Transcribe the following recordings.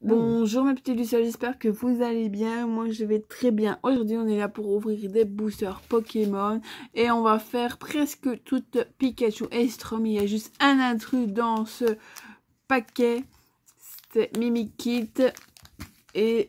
Bonjour mes petits lucioles, j'espère que vous allez bien. Moi je vais très bien. Aujourd'hui on est là pour ouvrir des boosters Pokémon et on va faire presque toute Pikachu et Strom. Il y a juste un intrus dans ce paquet, c'est Mimikit et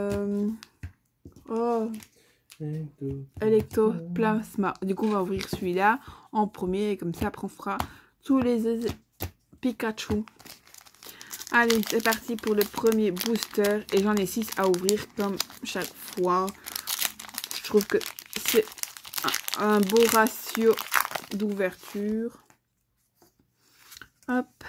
Electoplasma. Du coup on va ouvrir celui-là en premier et comme ça après on fera tous les Pikachu. Allez, c'est parti pour le premier booster. Et j'en ai 6 à ouvrir comme chaque fois. Je trouve que c'est un beau ratio d'ouverture. Hop.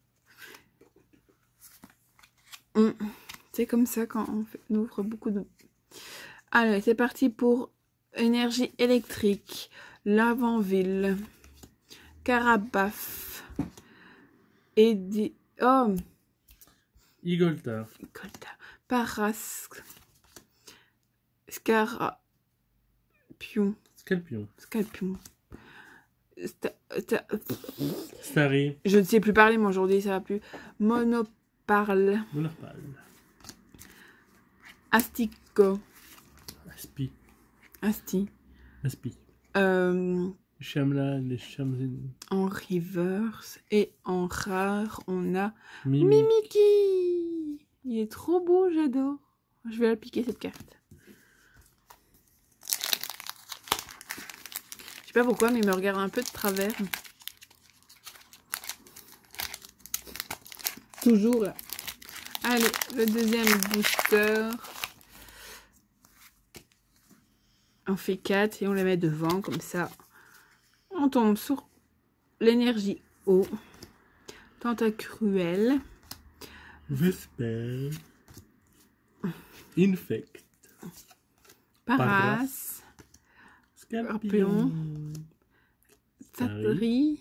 C'est comme ça quand on ouvre beaucoup de... Allez, c'est parti pour énergie électrique. Lavanville. Carabaf. Et oh, Igolta. Paras. Scalpion. Starry. Je ne sais plus parler, moi aujourd'hui, ça va plus. Monoparle. Astico. Asti. Chamla, les Chamzin. En reverse. Et en rare, on a Mimi. Mimikit. Il est trop beau, j'adore. Je vais appliquer cette carte. Je sais pas pourquoi, mais il me regarde un peu de travers. Toujours là. Allez, le deuxième booster. On fait 4 et on les met devant, comme ça. On tombe sur l'énergie eau. Tentacruel. Vesper. Infect. Paras. Scorpion. Satri.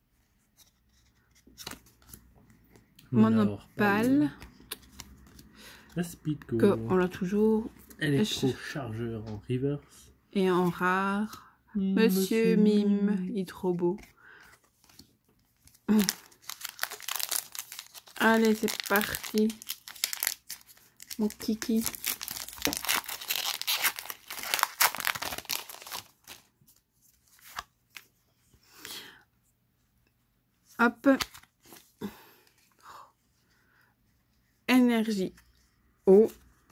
Monopale. Aspico. On l'a toujours. Électrochargeur en reverse. Et en rare. Monsieur Mime. Il est trop beau. Allez, c'est parti. Mon kiki. Hop. Énergie. Eau.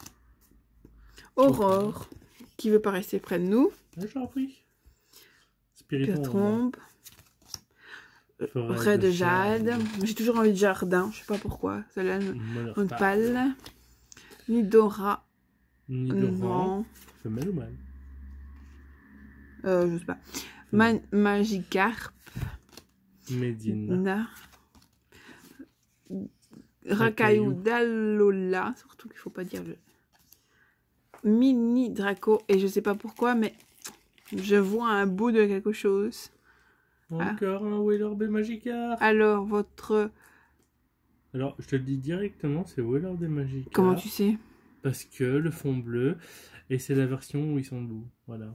Aurore. Qui veut pas rester près de nous. J'en prie. Trombe. Forêt de jade. J'ai toujours envie de jardin. Je sais pas pourquoi. Celle-là, une pâle. Nidora. Non. Femelle ou mâle? Je sais pas. Magikarp. Medina. Racaillou d'Alola. Surtout qu'il faut pas dire le... Mini Draco. Et je sais pas pourquoi, mais je vois un bout de quelque chose. Encore un Wailord Magikarp. Alors, votre... Alors, je te le dis directement, c'est Wailord Magikarp. Comment tu sais? Parce que le fond bleu, et c'est la version où ils sont doux. Voilà.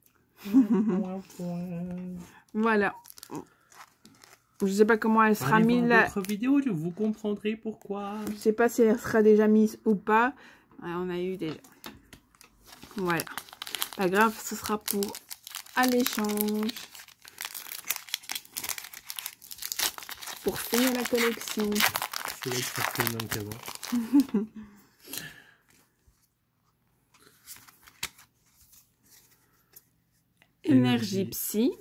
Voilà. Je sais pas comment elle sera mise là. Dans votre vidéo, vous comprendrez pourquoi. Je sais pas si elle sera déjà mise ou pas. Ouais, on a eu déjà. Voilà. Pas grave, ce sera pour à l'échange. Pour finir la collection. C'est là que ça fait le même qu'avant. Énergie Psy.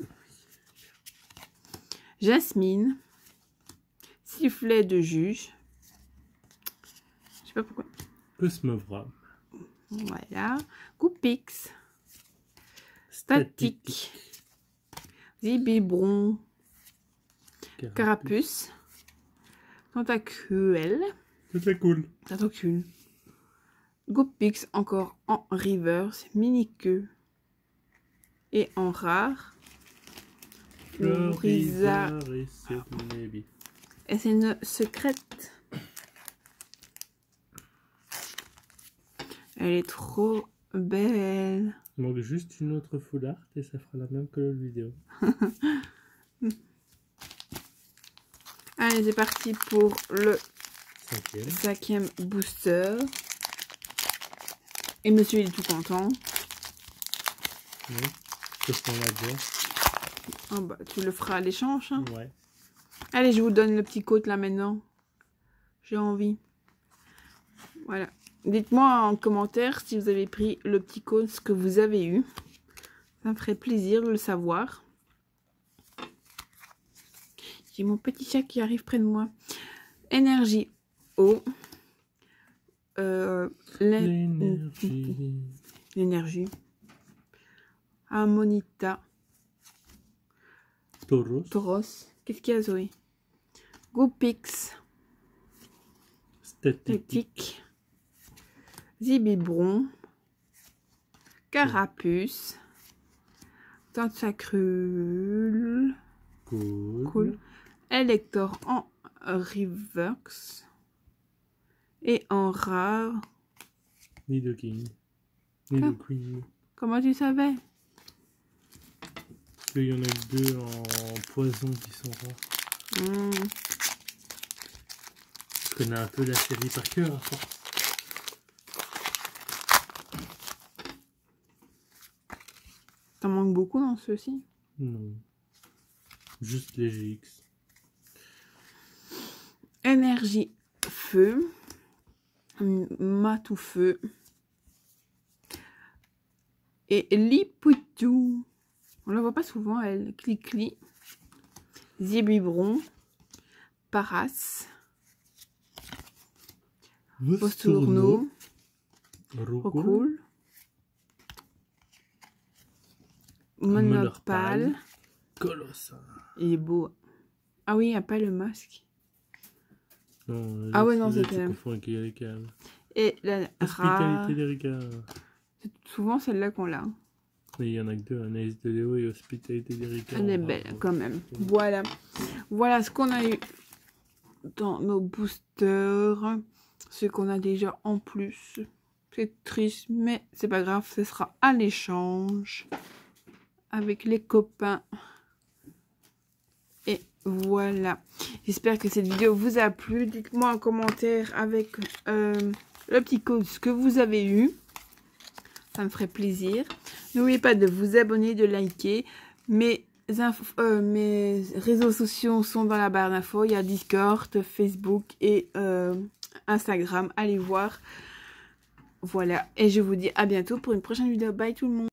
Jasmine. Sifflet de juge. Je sais pas pourquoi. Cosmovram. Voilà. Coupix. Statique. Zibibron. Carapuce. Tentacruel. Tentacule. Goupix encore en reverse. Mini-queue. Et en rare. Floriza. Et c'est une secrète. Elle est trop belle. Il manque juste une autre full art et ça fera la même que l'autre vidéo. Allez, c'est parti pour le 5e booster. Et monsieur il est tout content. Oui. Qu'est-ce qu'on a déjà? Oh bah, tu le feras à l'échange. Hein. Ouais. Allez, je vous donne le petit code là maintenant. J'ai envie. Voilà. Dites-moi en commentaire si vous avez pris le petit code, ce que vous avez eu. Ça me ferait plaisir de le savoir. J'ai mon petit chat qui arrive près de moi. Énergie eau. L'énergie. Harmonita. Tauros. Qu'est-ce qu'il y a, Zoé? Goupix. Statique. Zibibron. Carapuce. Tentacrule. Cool. Elector en reverse. Et en rare. Nidoking. Nidoking. Comment tu savais? Parce qu'il y en a que 2 en poison qui sont rares. Je connais un peu la série par cœur à force. T'en manques beaucoup dans ceux-ci? Non. Juste les GX. Énergie feu. Matou feu. Et Lipoutou. On la voit pas souvent, elle. Clicli. Zibibron. Paras. Vostourneau. Rocool. Monopale. Colossal. Il est beau. Ah oui, il n'y a pas le masque. Non, ah ouais, non, c'est quand même. Et la Hospitalité des Ricains. C'est souvent celle-là qu'on l'a. Il y en a que 2, Anaïs de Léo et Hospitalité des Ricains. Elle est belle quand même. Voilà. Voilà ce qu'on a eu dans nos boosters. Ce qu'on a déjà en plus. C'est triste, mais c'est pas grave. Ce sera à l'échange avec les copains. Et voilà. J'espère que cette vidéo vous a plu. Dites-moi en commentaire avec le petit code ce que vous avez eu. Ça me ferait plaisir. N'oubliez pas de vous abonner, de liker. Mes réseaux sociaux sont dans la barre d'infos. Il y a Discord, Facebook et Instagram. Allez voir. Voilà. Et je vous dis à bientôt pour une prochaine vidéo. Bye tout le monde.